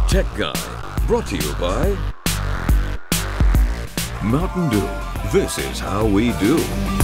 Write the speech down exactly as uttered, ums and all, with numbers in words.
Tech Guy, brought to you by Mountain Dew. This is how we do.